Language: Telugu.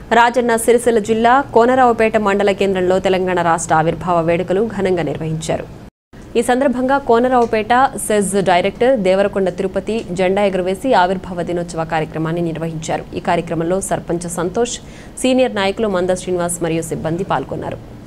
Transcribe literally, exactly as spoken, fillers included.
రాజన్న సిరిసిల్ల జిల్లా కోనరావుపేట మండల కేంద్రంలో తెలంగాణ రాష్ట్ర ఆవిర్భావ వేడుకలు ఘనంగా నిర్వహించారు. ఈ సందర్భంగా కోనరావుపేట సెజ్ డైరెక్టర్ దేవరకొండ తిరుపతి జెండా ఎగురవేసి ఆవిర్భావ దినోత్సవ కార్యక్రమాన్ని నిర్వహించారు. ఈ కార్యక్రమంలో సర్పంచ్ సంతోష్, సీనియర్ నాయకులు మంద శ్రీనివాస్ మరియు సిబ్బంది పాల్గొన్నారు.